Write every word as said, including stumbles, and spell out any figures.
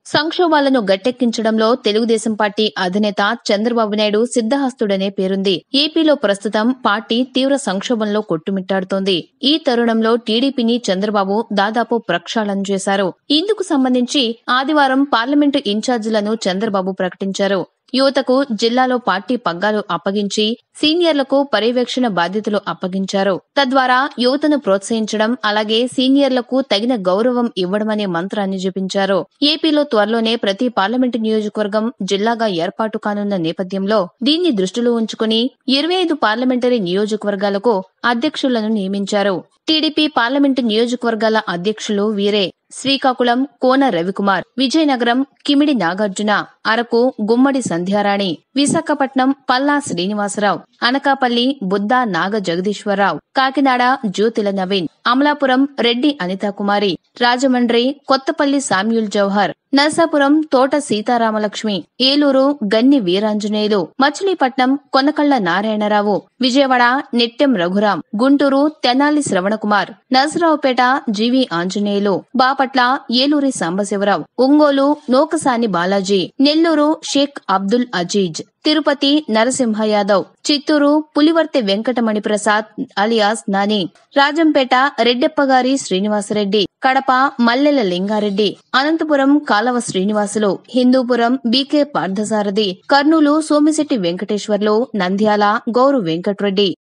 సంక్షోభాలను గట్టెక్కించడంలో Telugu Desam party అధినేత చంద్రబాబు నాయుడు సిద్ధహస్తుడనే పేరుంది. ఏపీలో ప్రస్తుతం పార్టీ తీవ్ర సంక్షోభంలో కొట్టుమిట్టాడుతోంది. ఈ తరుణంలో టీడీపీని చంద్రబాబు దాదాపు ప్రక్షాళన చేశారు. ఇందుకు సంబంధించి ఆదివారం పార్లమెంటు ఇన్ఛార్జీలను చంద్రబాబు ప్రకటించారు. యువతకు జిల్లాలో పార్టీ పగ్గాలు అప్పగించి సీనియర్లకు పర్యవేక్షణ బాధ్యతలు అప్పగించారు. తద్వారా యువతను ప్రోత్సహించడం, అలాగే సీనియర్లకు తగిన గౌరవం ఇవ్వడమనే మంత్రాన్ని జపించారు. ఏపీలో త్వరలోనే ప్రతి పార్లమెంటు నియోజకవర్గం జిల్లాగా ఏర్పాటు కానున్న నేపథ్యంలో దీన్ని దృష్టిలో ఉంచుకుని ఇరవై ఐదు పార్లమెంటరీ నియోజకవర్గాలకు అధ్యక్షులను నియమించారు. టీడీపీ పార్లమెంటు నియోజకవర్గాల అధ్యక్షులు వీరే: Srikakulam Kona Ravikumar, Vizianagaram Kimidi Nagarjuna, Araku Gummadi Sandhyarani, Visakhapatnam Palla Srinivasarao, Anakapalli Budda Naga Jagadishwararao, Kakinada Jyothula Naveen, Amalapuram Reddy Anithakumari, Rajahmundry Kothapalli Samuel Jawahar, Narasapuram Thota Seetharamalakshmi, Eluru Ganni Veeranjaneyulu, Machilipatnam Konakalla Narayanarao, Vijayawada Nettem Raghuram, Guntur Tenali Sravanakumar, Narasaraopet G V Anjaneyulu, Bapatla Eluri Sambasivarao, Ongole Nokasani Balaji, Nellore Sheikh Abdul Aziz, Tirupati Narasimha Yadav, Chittoor Pulivarthi Venkatamani Prasad alias Nani, Rajampet Reddeppagari Srinivasa Reddy, Kadapa Mallela Lingareddy, Anantapur Kalava Srinivasulu, Hindupur B K Parthasarathi, Kurnool Somisetti Venkateswarlu, Nandyal Gouru Venkatreddy.